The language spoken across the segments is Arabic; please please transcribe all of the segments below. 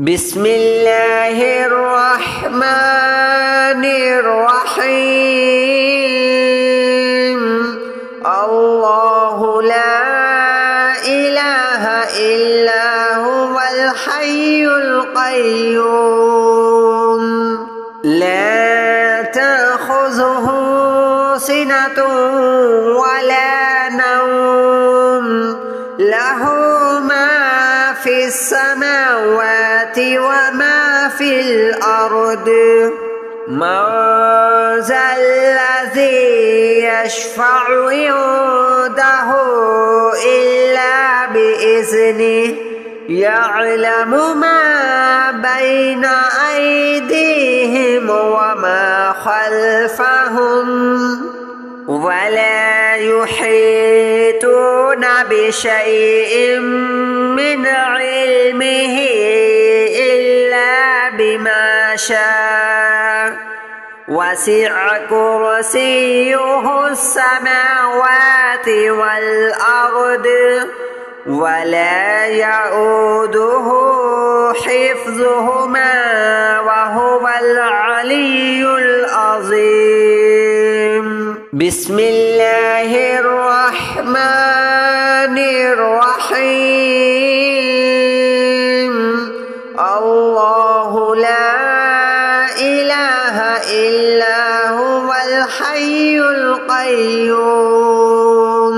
بسم الله الرحمن الرحيم. الله لا إله إلا هو الحي القيوم لا تأخذه سنة ولا نوم له ما في السماوات وما في الأرض من ذا الذي يشفع عنده إلا بإذنه يعلم ما بين أيديهم وما خلفهم ولا يحيطون بشيء من علمه إلا بما شاء وسع كرسيه السماوات والأرض ولا يؤوده حفظهما وهو العلي العظيم. بسم الله الرحمن الرحيم. الله لا إله إلا هو الحي القيوم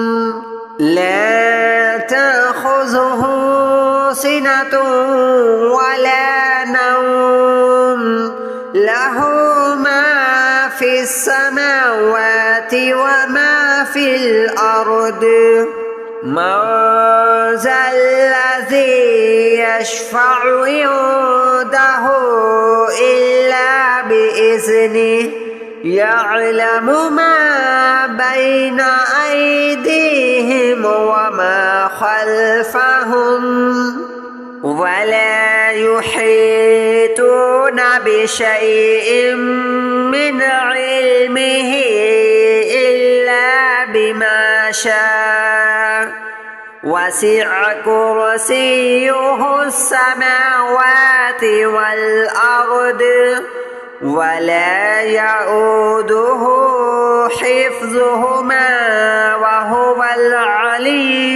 لا تأخذه سنة ولا نوم له ما في السماوات وما في الأرض من ذا الذي يشفع عنده إلا بإذنه يعلم ما بين أيديهم وما خلفهم ولا يحيطون بشيء من علمه إلا بما شاء وسع كرسيه السماوات والأرض ولا يؤوده حفظهما وهو العلي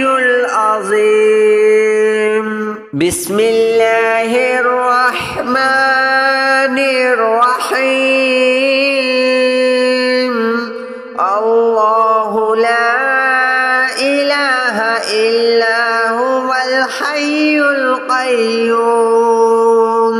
العظيم. بسم الله الرحمن الرحيم. الله لا إله إلا هو الحي القيوم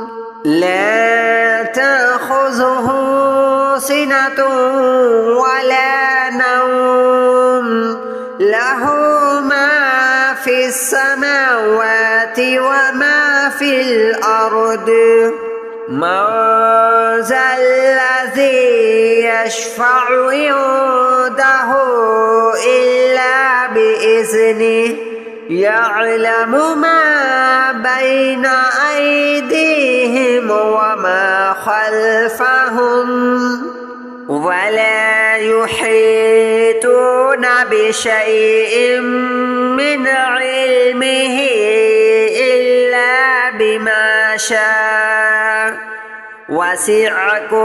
لا تأخذه سنة ولا نوم له ما في السماوات وما في الأرض من ذا الذي يشفع عنده إلا بإذنه يعلم ما بين أيديهم وما خلفهم ولا يحيطون بشيء من علمه إلا بما شاء وسع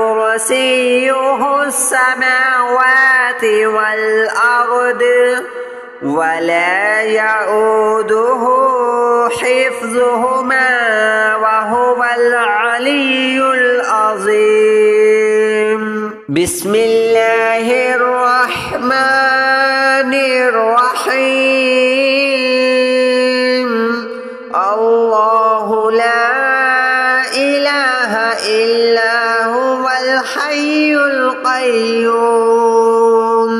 كرسيه السماوات والأرض ولا يؤوده حفظهما وهو العلي العظيم. بسم الله الرحمن الرحيم. الله لا إله إلا هو الحي القيوم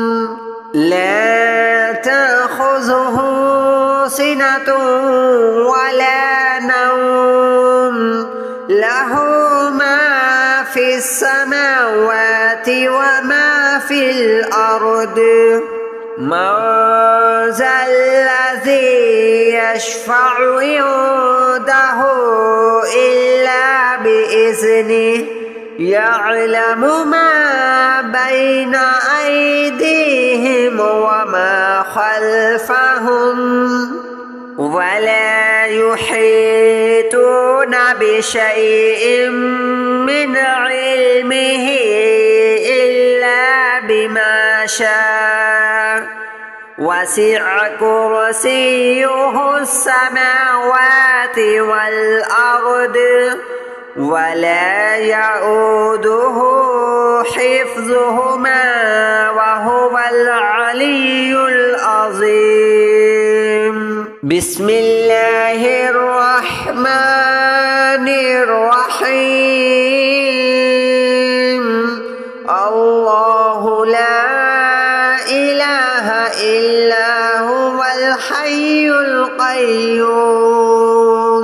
لا تأخذه سنة ولا نوم له ما في السماوات وما في الأرض من ذا الذي يشفع عنده إلا بإذنه يعلم ما بين أيديهم وما خلفهم ولا يحيطون بشيء من علمه إلا بما شاء وسع كرسيه السماوات والأرض ولا يؤوده حفظهما وهو العلي العظيم. بسم الله الرحمن الرحيم. الله لا إله إلا هو الحي القيوم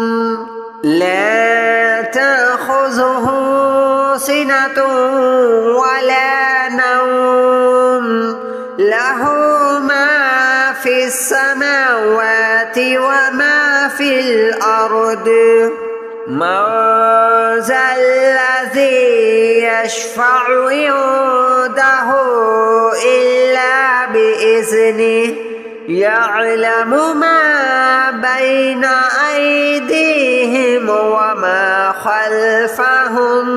لا تأخذه سنة ولا نوم له ما في السماوات وما في الأرض من ذا الذي يشفع عنده إلا بإذنه يعلم ما بين أيديهم وما خلفهم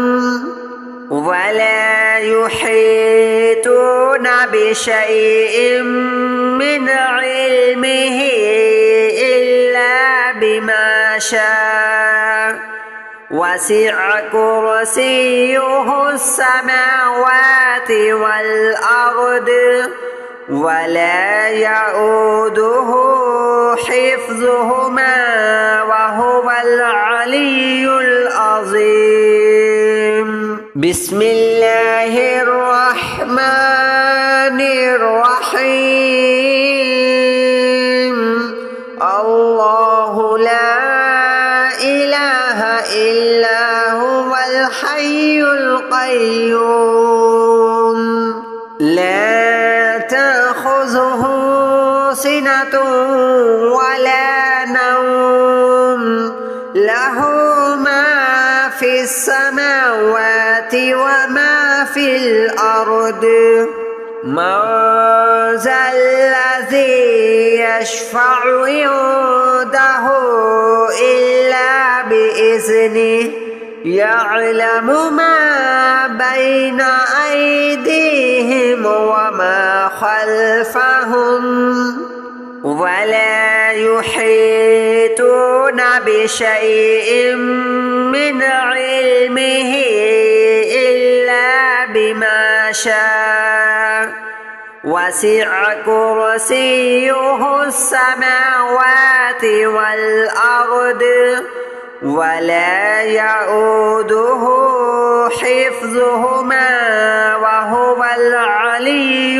ولا يحيطون بشيء من علمه إلا بما شاء وسع كرسيه السماوات والأرض ولا يؤوده حفظهما وهو العلي العظيم. بسم الله الرحمن الرحيم. الله لا إله إلا هو الحي القيوم لا تأخذه سنة ولا نوم له ما في السماوات وما في الأرض من ذا الذي يشفع عنده إلا بإذنه يعلم ما بين أيديهم وما خلفهم ولا يحيطون بشيء من علمه إلا بما شاء وسع كرسيه السماوات والأرض ولا يؤوده حفظهما وهو العلي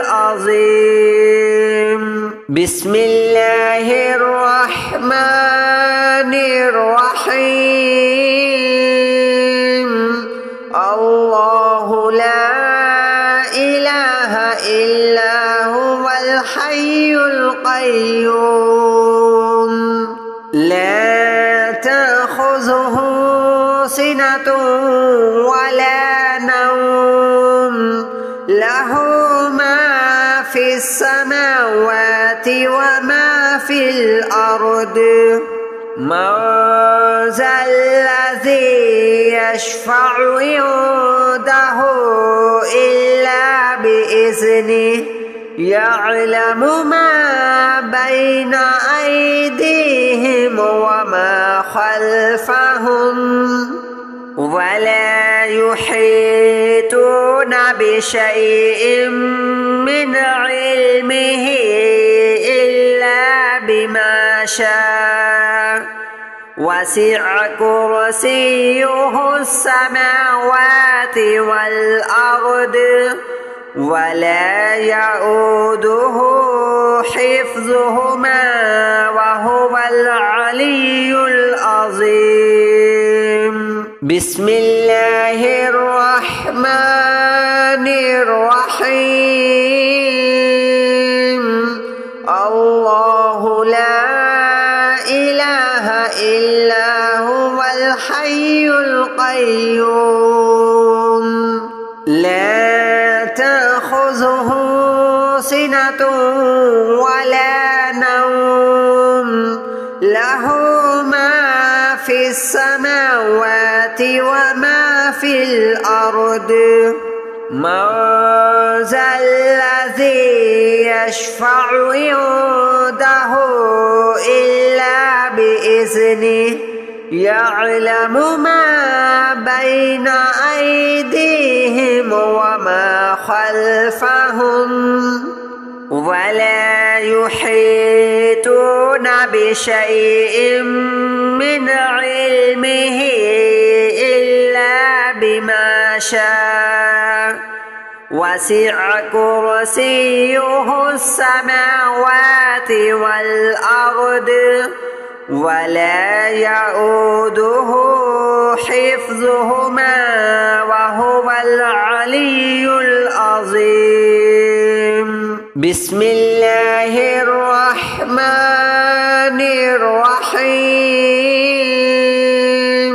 العظيم. بسم الله الرحمن الرحيم. الله لا إله إلا هو الحي القيوم لا تأخذه سنة ولا نوم له ما في السماوات وما في الأرض من ذا الذي يشفع عنده إلا بإذنه يعلم ما بين أيديهم وما خلفهم ولا يحيطون بشيء من علمه إلا بما شاء وسع كرسيه السماوات والأرض ولا يؤوده حفظهما وهو العلي العظيم. بسم الله الرحمن الرحيم. الله لا إله إلا هو الحي القيوم لا تأخذه سنة ولا نوم له ما في السماوات السماوات وما في الأرض من ذا الذي يشفع عنده إلا بإذنه يعلم ما بين أيديهم وما خلفهم ولا يحيطون بشيء من علمه إلا بما شاء وسع كرسيه السماوات والأرض ولا يؤوده حفظهما وهو العلي العظيم. بسم الله الرحمن الرحيم.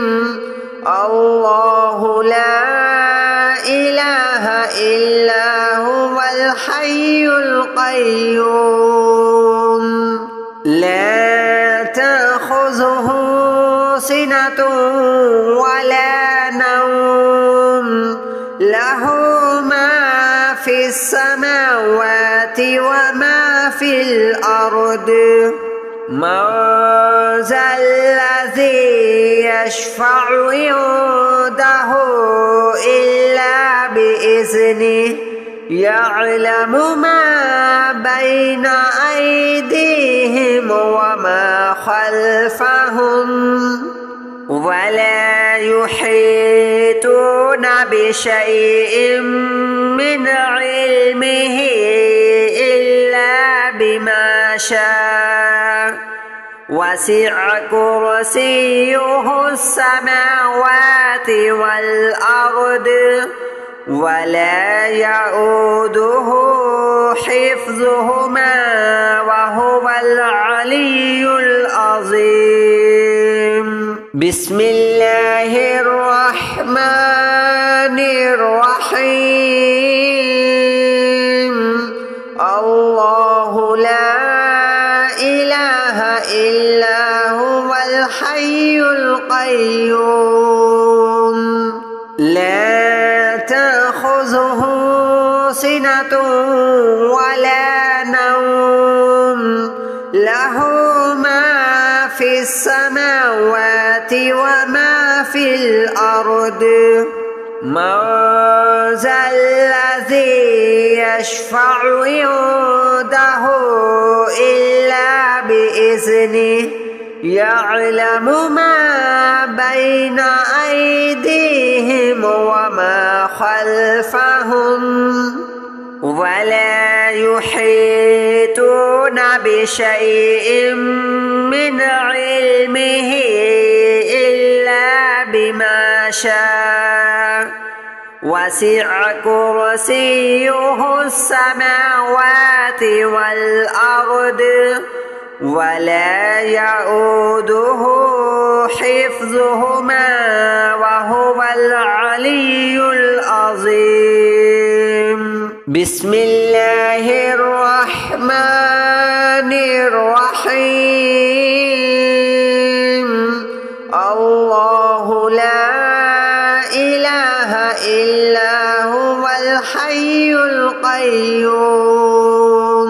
الله لا إله إلا هو الحي القيوم لا تأخذه سنة ولا نوم له ما في السماوات وما في الأرض من ذا الذي يشفع عنده إلا بإذنه يعلم ما بين أيديهم وما خلفهم ولا يحيطون بشيء من علمه إلا بما شاء وسع كرسيه السماوات والأرض ولا يؤوده حفظهما وهو العلي العظيم. بسم الله الرحمن الرحيم. الله لا إله إلا هو الحي القيوم لا تأخذه سنة ولا نوم له ما في السماوات وما في الأرض من ذا الذي يشفع عنده إلا بإذنه يعلم ما بين أيديهم وما خلفهم ولا يحيطون بشيء من علمه إلا بما شاء وسع كرسيه السماوات والأرض ولا يؤوده حفظهما وهو العلي العظيم. بسم الله الرحمن الرحيم. الله لا إله إلا هو الحي القيوم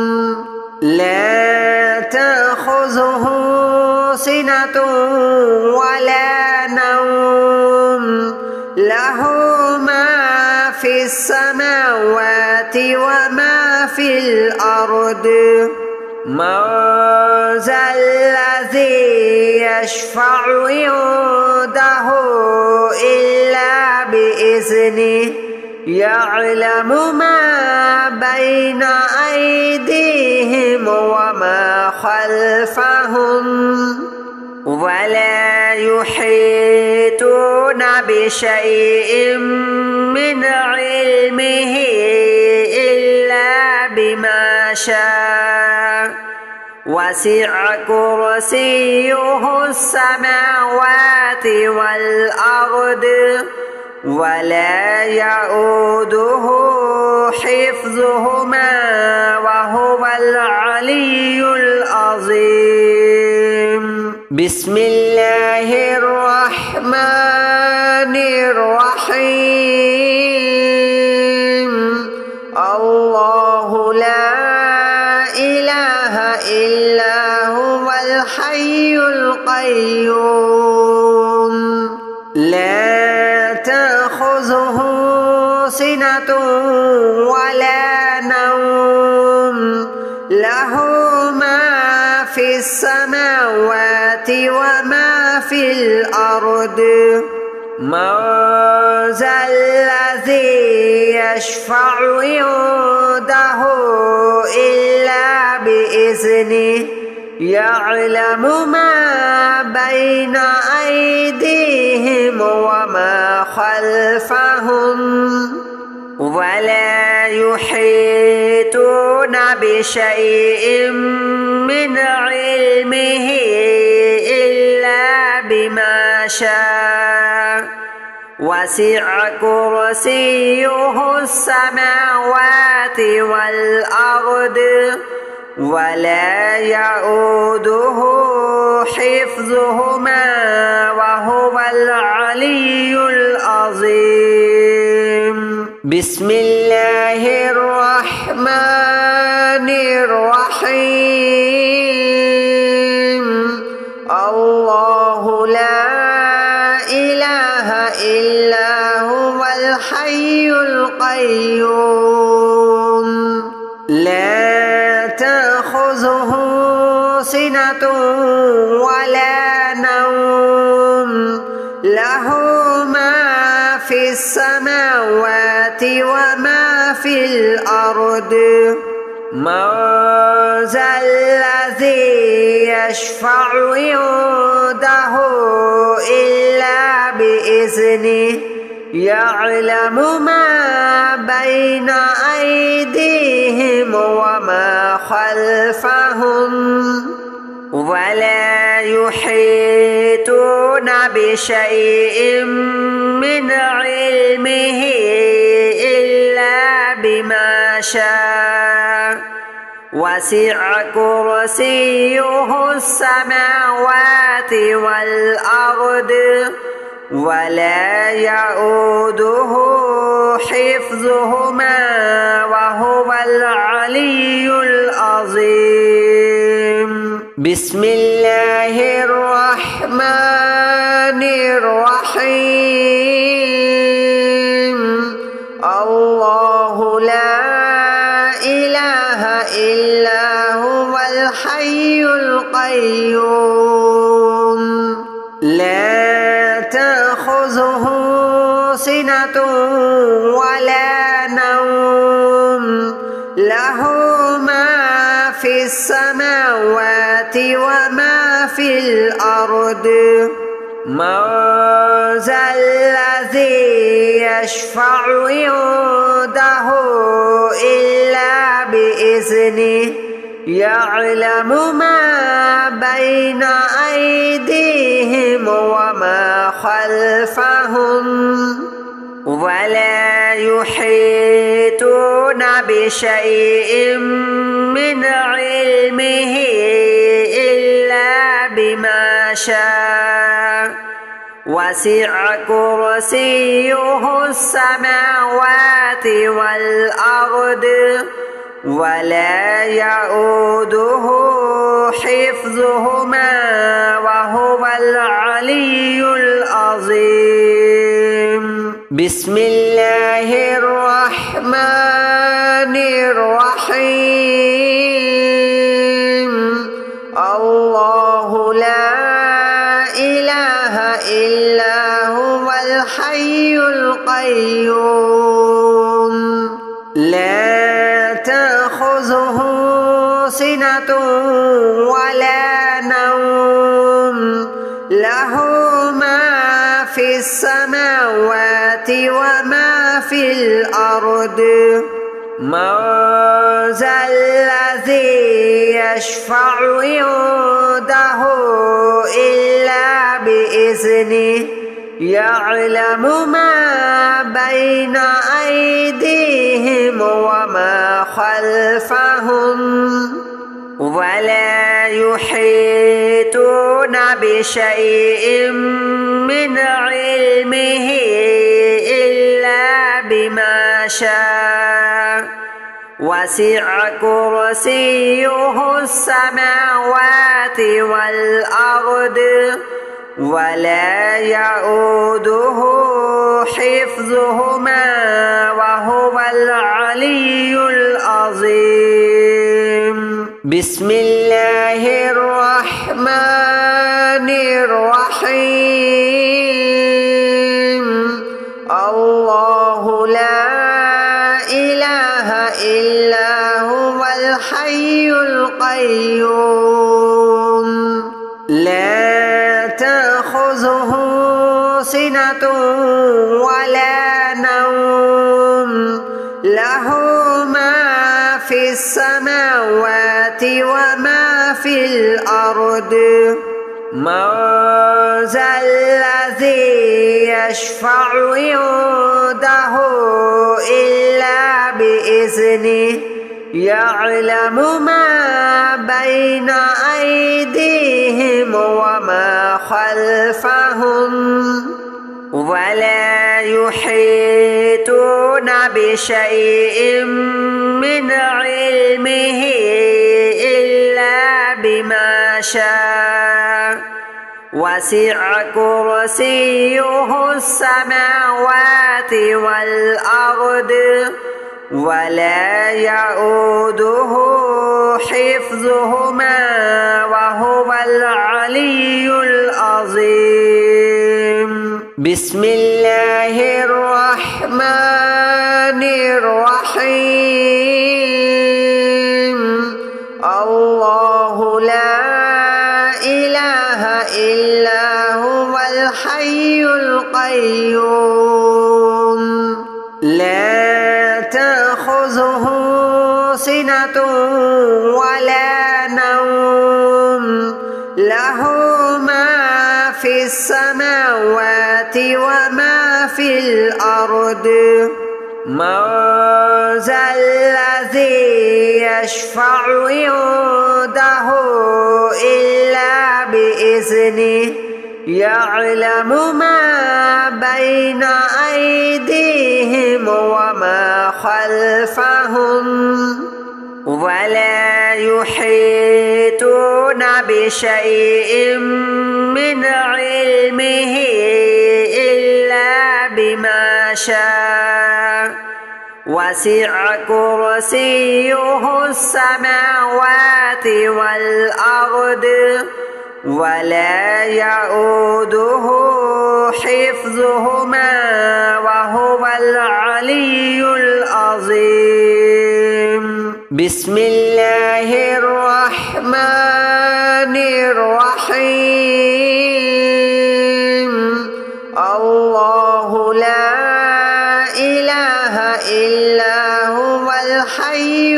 لا تأخذه سنة ولا نوم له ما في السماوات وما في الأرض من ذا الذي يشفع عنده إلا بإذنه يعلم ما بين أيديهم وما خلفهم ولا يحيطون بشيء من علمه إلا بما شاء وسع كرسيه السماوات والأرض ولا يؤوده حفظهما وهو العلي العظيم. بسم الله الرحمن الرحيم الله لا إله إلا هو الحي القيوم لا تأخذه سنة ولا نوم له ما في السماوات وما في الأرض من ذا الذي يشفع عنده إلا بإذنه يعلم ما بين أيديهم وما خلفهم ولا يحيطون بشيء من علمه إلا بما شاء وسع كرسيه السماوات والأرض ولا يؤوده حفظهما وهو العلي العظيم بسم الله الرحمن الرحيم الله لا إله إلا هو الحي القيوم لا تأخذه سنة ولا نوم له ما في السماوات وما في الأرض من ذا الذي يشفع عنده إلا بإذنه يعلم ما بين أيديهم وما خلفهم ولا يحيطون بشيء من علمه إلا بما شاء وسع كرسيه السماوات والأرض ولا يؤوده حفظهما وهو العلي العظيم بسم الله الرحمن الرحيم الله لا إله إلا هو الحي القيوم لا تأخذه سنة ولا نوم له ما في السماوات وما في الأرض من ذا الذي يشفع عنده إلا بإذنه يعلم ما بين أيديهم وما خلفهم ولا يحيطون بشيء من علمه إلا بما شاء وسع كرسيه السماوات والأرض ولا يؤوده حفظهما وهو العلي العظيم بسم الله الرحمن الرحيم الله لا إله إلا هو الحي القيوم لا تأخذه سنة ولا نوم له ما في السماوات وما في الأرض من ذا الذي يشفع عنده إلا بإذنه يعلم ما بين أيديهم وما خلفهم ولا يحيطون بشيء من علمه إلا بما شاء وسع كرسيه السماوات والأرض ولا يؤوده حفظهما وهو العلي العظيم. بسم الله الرحمن الرحيم. الله لا إله إلا هو الحي القيوم لا تأخذه سنة ولا نوم له ما في السماوات وما في الأرض من ذا الذي يشفع عنده إلا بإذنه يعلم ما بين أيديهم وما خلفهم ولا يحيطون بشيء من علمه إلا بما شاء وسع كرسيه السماوات والأرض ولا يؤوده حفظهما وهو العلي العظيم. بسم الله الرحمن الرحيم. الله لا إله إلا هو الحي القيوم لا تأخذه سنة ولا نوم له ما في السماوات وما في الأرض من ذا الذي يشفع عنده إلا بإذنه يعلم ما بين أيديهم وما خلفهم ولا يحيطون بشيء من علمه إلا بما شاء وسع كرسيه السماوات والأرض ولا يؤوده حفظهما وهو العلي العظيم. بسم الله الرحمن الرحيم. الله لا إله إلا هو الحي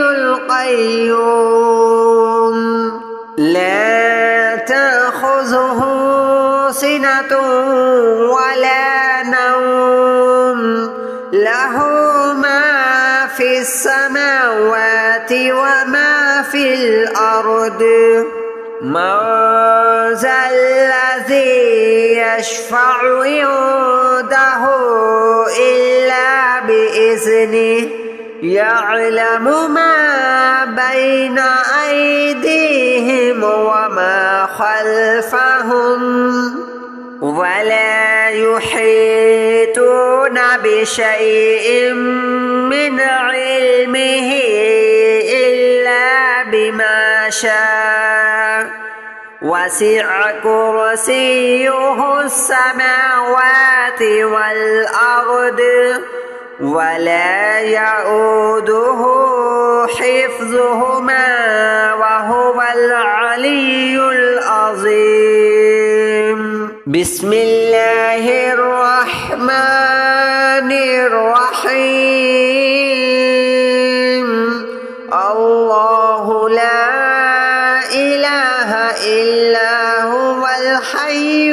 القيوم لا تأخذه سنة ولا نوم له ما في السماوات وما في الأرض من ذا الذي يشفع عنده إلا بإذنه يعلم ما بين أيديهم وما خلفهم ولا يحيطون بشيء من علمه إلا بما شاء وسع كرسيه السماوات والأرض ولا يؤوده حفظهما وهو العلي العظيم. بسم الله الرحمن الرحيم. الله لا إله إلا هو الحي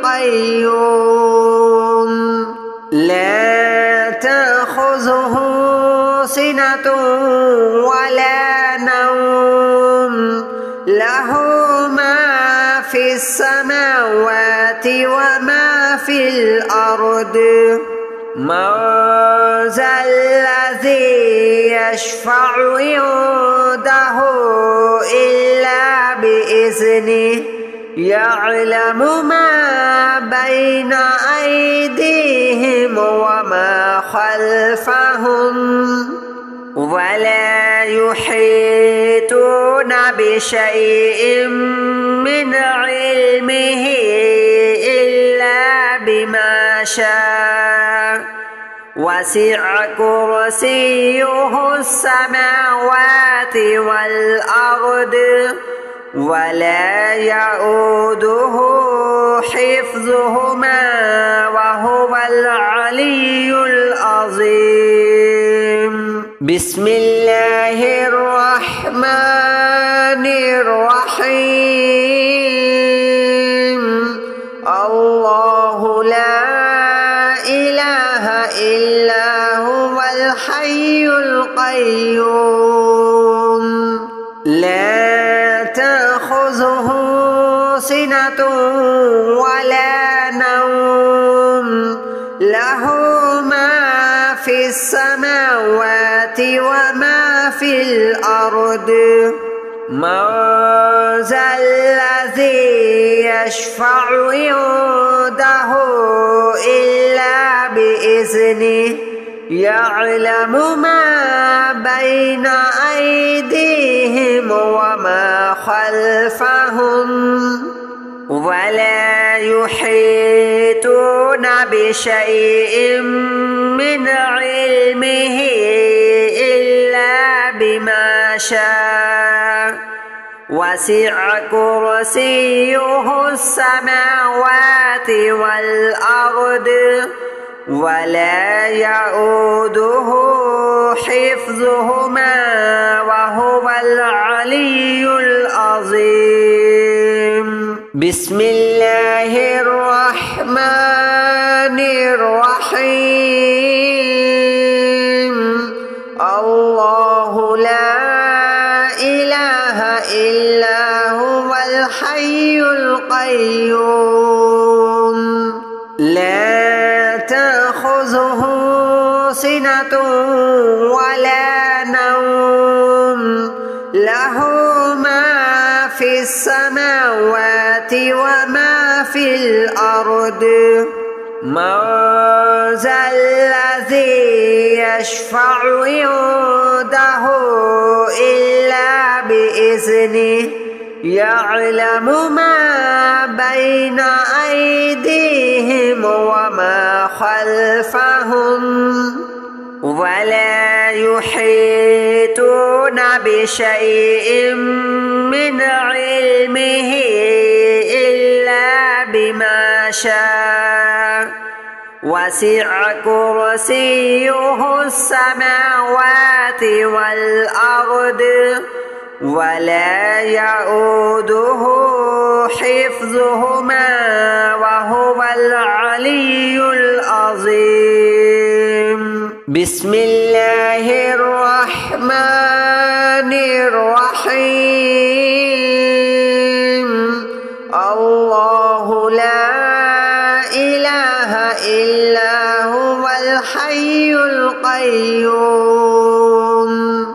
القيوم لا تأخذه سنة ولا نوم له السماوات وما في الأرض من ذا الذي يشفع عنده إلا بإذنه يعلم ما بين أيديهم وما خلفهم ولا يحيطون بشيء من علمه إلا بما شاء وسع كرسيه السماوات والأرض ولا يؤوده حفظهما وهو العلي العظيم. بسم الله الرحمن الرحيم. الله لا إله إلا هو الحي القيوم لا تأخذه سنة ولا نوم له ما في السماوات وما في الأرض من ذا الذي يشفع عنده إلا بإذنه يعلم ما بين أيديهم وما خلفهم ولا يحيطون بشيء من علمه إلا بما شاء وسع كرسيه السماوات والأرض ولا يؤوده حفظهما وهو العلي العظيم. بسم الله الرحمن الرحيم. الله لا إله إلا هو الحي القيوم لا تأخذه سنة ولا نوم له ما في السماوات وما في الأرض من ذا الذي يشفع عنده إلا بإذنه يعلم ما بين أيديهم وما خلفهم ولا يحيطون بشيء من علمه إلا بما شاء وسع كرسيه السماوات والأرض ولا يؤوده حفظهما وهو العلي العظيم. بسم الله الرحمن الرحيم. الله لا إله إلا هو الحي القيوم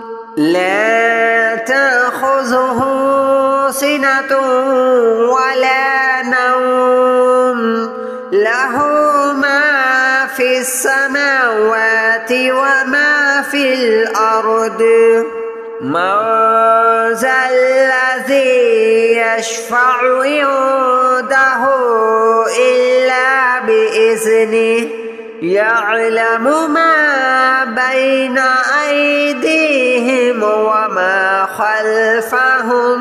لا تأخذه سنة ولا نوم له ما في السماوات وما في الأرض من ذا الذي يشفع عنده إلا بإذنه يعلم ما بين أيديهم وما خلفهم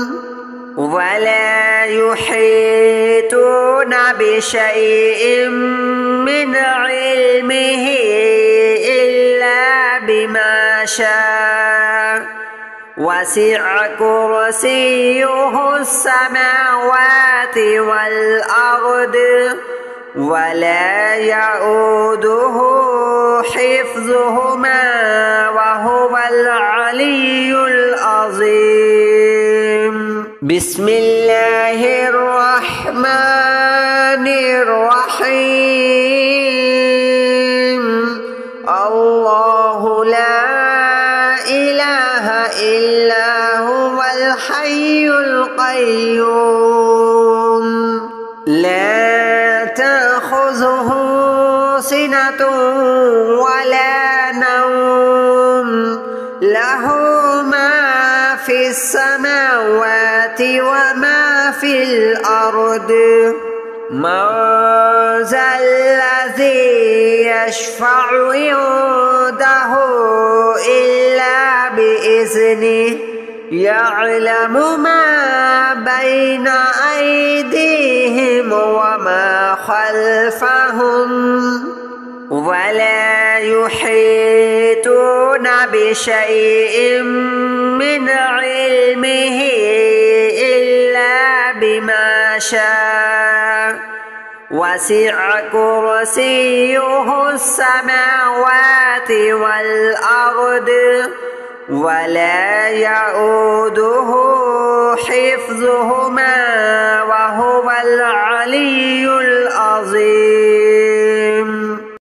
ولا يحيطون بشيء من علمه إلا بما شاء وسع كرسيه السماوات والأرض ولا يؤوده حفظهما وهو العلي العظيم. بسم الله الرحمن تأخذه سنة ولا نوم له ما في السماوات وما في الأرض من ذا الذي يشفع عنده إلا بإذنه يعلم ما بين أيديهم وما خلفهم ولا يحيطون بشيء من علمه إلا بما شاء وسع كرسيه السماوات والأرض ولا يؤوده حفظهما وهو العلي العظيم.